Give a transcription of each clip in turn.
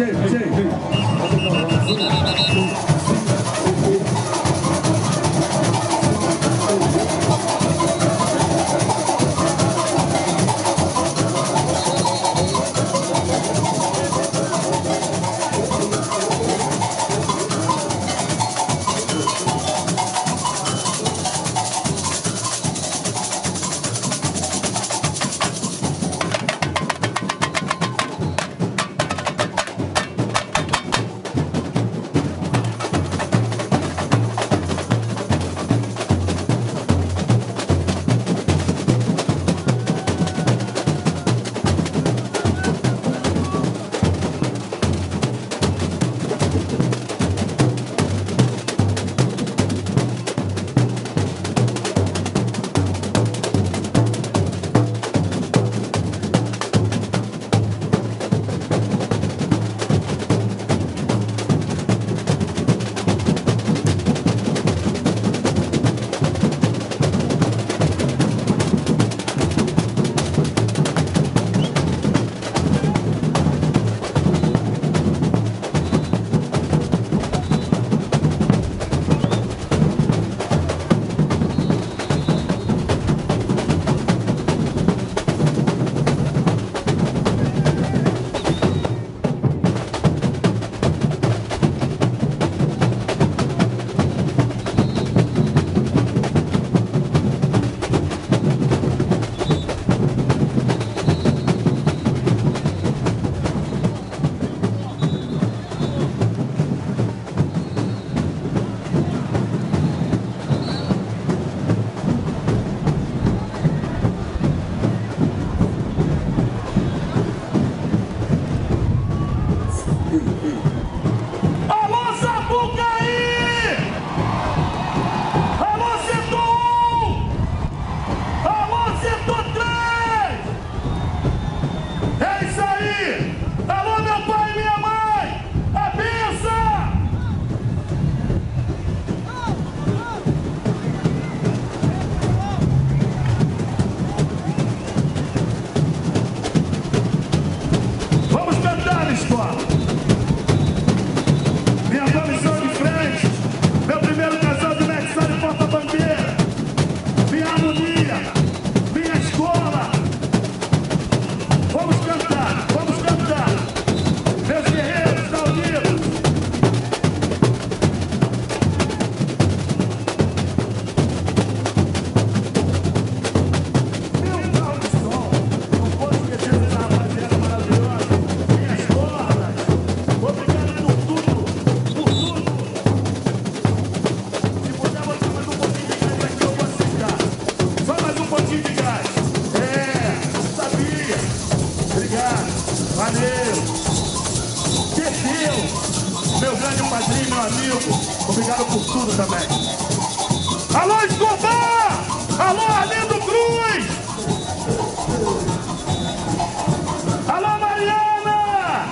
Obrigado por tudo também. Alô, Escobar! Alô, Arlindo Cruz! Alô, Mariana!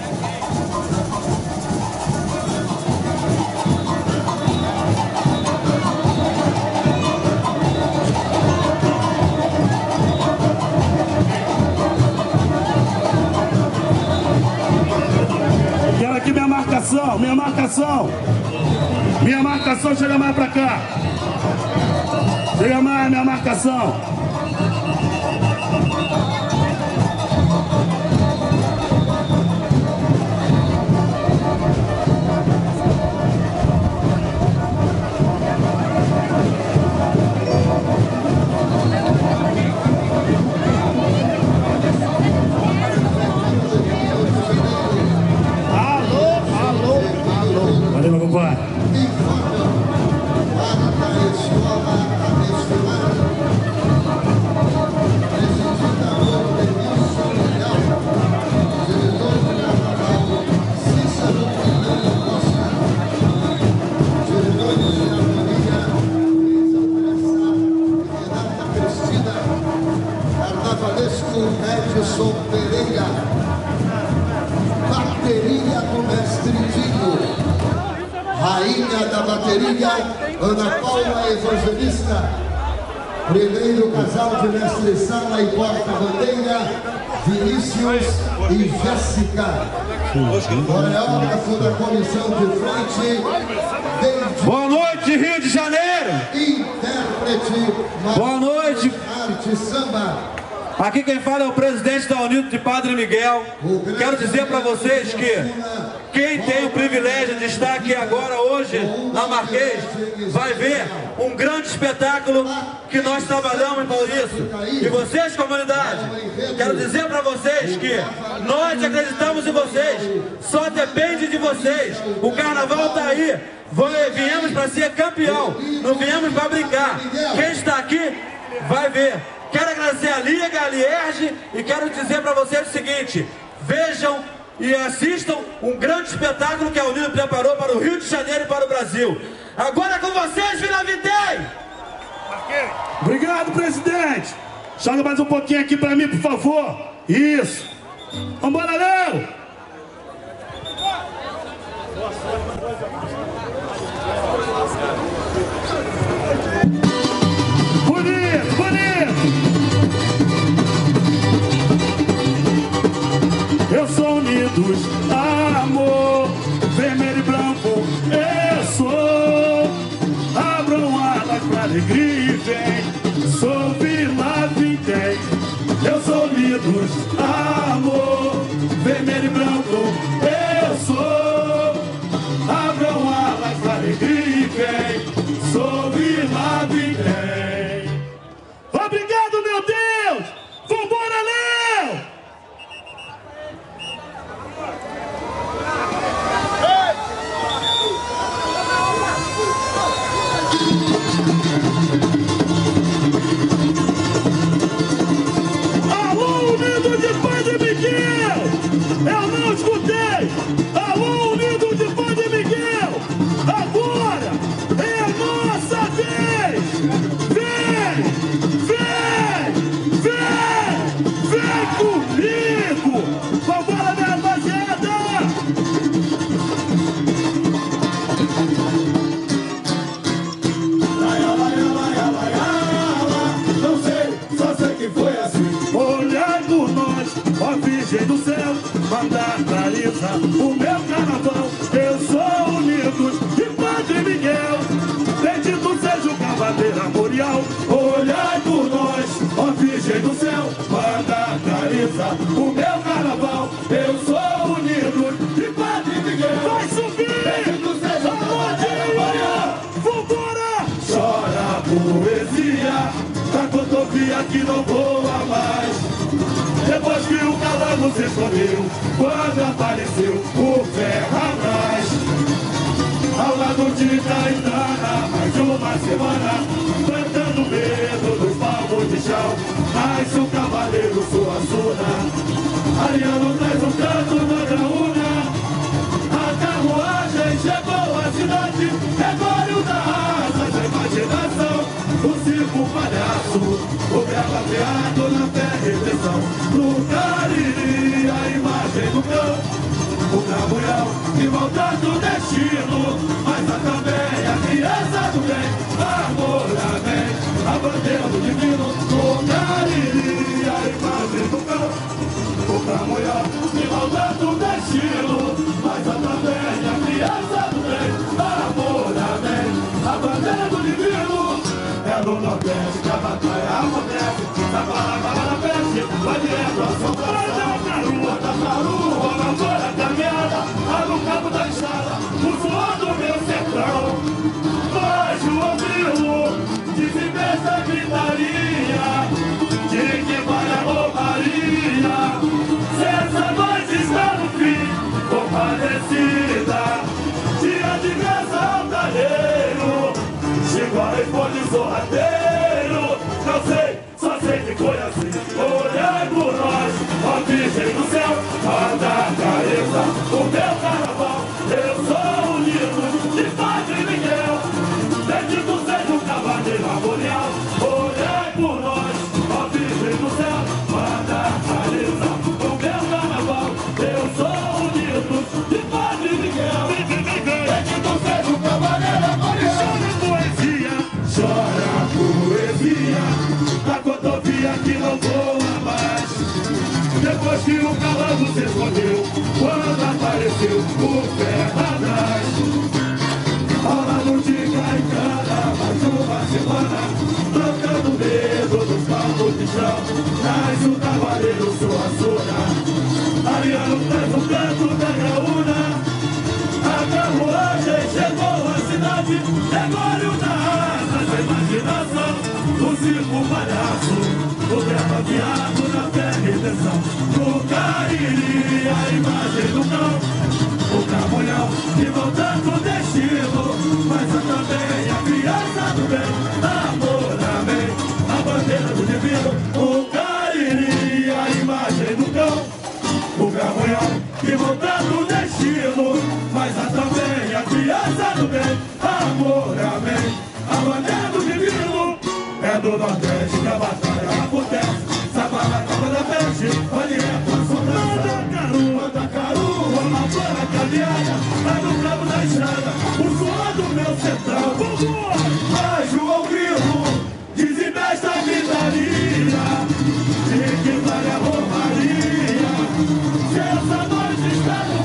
Quero aqui minha marcação, minha marcação. Minha marcação, chega mais pra cá. Chega mais, minha marcação. Valeu, meu compadre. Edson Pereira, bateria do mestre Dinho, rainha da bateria, Ana Paula Evangelista, primeiro casal de mestre Sala e porta-bandeira, Vinícius e Jéssica. Coreógrafo da comissão de frente, David. Boa noite, Rio de Janeiro. Intérprete. Boa noite. Arte Samba. Aqui quem fala é o presidente da Unido de Padre Miguel. Quero dizer para vocês que quem tem o privilégio de estar aqui agora, hoje, na Marquês, vai ver um grande espetáculo que nós trabalhamos por isso. E vocês, comunidade, quero dizer para vocês que nós acreditamos em vocês, só depende de vocês. O carnaval está aí, viemos para ser campeão, não viemos para brincar. Quem está aqui vai ver. Quero agradecer a Liga, a Lierge, e quero dizer para vocês o seguinte: vejam e assistam um grande espetáculo que a Unido preparou para o Rio de Janeiro e para o Brasil. Agora é com vocês, Vila Vitei! Obrigado, presidente. Joga mais um pouquinho aqui para mim, por favor. Isso. Vambora, Léo! Bonito, bonito! Eu sou Unidos, amor, vermelho e branco, eu sou. Abram alas pra alegria e vem, sou Vila Vitei. Eu sou Unidos, amor, vermelho e branco, eu sou. Abram alas pra alegria e vem, sou Vila Vitei. Obrigado, meu Deus! Vambora, Léo! Alô, Unido de Padre Miguel! Eu não escutei! Alô, Unido de Padre Miguel! Agora é a nossa vez! Vem! Vem! Vem! Vem comigo! Vambora, minha rapaziada! Não sei, só sei que foi assim. Olhar por nós, ó Virgem do céu, mandar Clarissa o meu carnaval. Eu sou Unidos de Padre Miguel, bendito seja o cavaleiro armorial. Olhar por nós, ó Virgem do céu, mandar Clarissa o meu carnaval. Eu sou Unidos de Padre Miguel. Vai subir! Bendito seja o cavaleiro armorial. Vambora! Chora a poesia da cotovia que não voa mais. Depois que o cavalo se escondeu, quando apareceu o Ferrabras, ao lado de Caetana, mais uma semana, plantando medo dos palmos de chão. Nasce o cavaleiro Suassuna, Ariano traz um canto na graúna. A carruagem chegou à cidade, Gregório da raça, da imaginação. O circo palhaço, o gravateado na fé e reflexão. No Cariri, a imagem do cão, o Camunhão que volta do destino. Mas há também a criança do bem, harmoniamente, a bandeira do divino. No Cariri, a imagem do cão, o Camunhão que volta do destino. Mas há também a criança do bem, harmoniamente, a bandeira do divino. É no Nordeste que a batalha acontece, da Parabara na peste, vai direto a São Paulo. Bota pra rua, na fora caminhada, lá no cabo da estrada, o suor do meu sertão. Mas o ouvido desempenha gritaria, de que vai a roubaria. Se essa noite está no fim, compadecida, dia de graça altaneiro, chegou a responde sorrateiro. Não sei, só sei que foi assim. Olhai por nós, ó Virgem do céu, manda a cabeça o meu carnaval. Eu sou Unido de Padre Miguel, bendito seja o cavaleiro armorial. Olhai por nós, ó Virgem do céu, manda a cabeça o meu carnaval. Eu sou Unido de Padre Miguel, bendito seja o cavaleiro armorial. Chora a poesia da cotovia que não voa mais. Depois desceu o pé atrás. Ao lado de Caicana, mais uma semana, trocando o dedo dos palcos de chão. Traz o cavaleiro, sua zona. Ariano traz o canto da graúna. A carruagem chegou à cidade, demônio na asa da imaginação. O circo palhaço, o gravaviado na terra e tensão. O Cariri, a imagem do cão. O Camunhão, que voltando o destino. Mas há também a criança do bem. Amor, amém, a bandeira do divino. O Cariri, a imagem do cão. O Camunhão, que voltando o destino. Mas há também a criança do bem. Amor, amém, a bandeira do divino. É do Nordeste que a batalha acontece. Sabana, capa da peste, onde é a sondança. Mandacaru, uma flora cadeada. Lá no cabo da estrada, o suor do meu sertão. Vai, João Grilo, desinvesta a gritaria. E que vale a romaria. Se essa noite está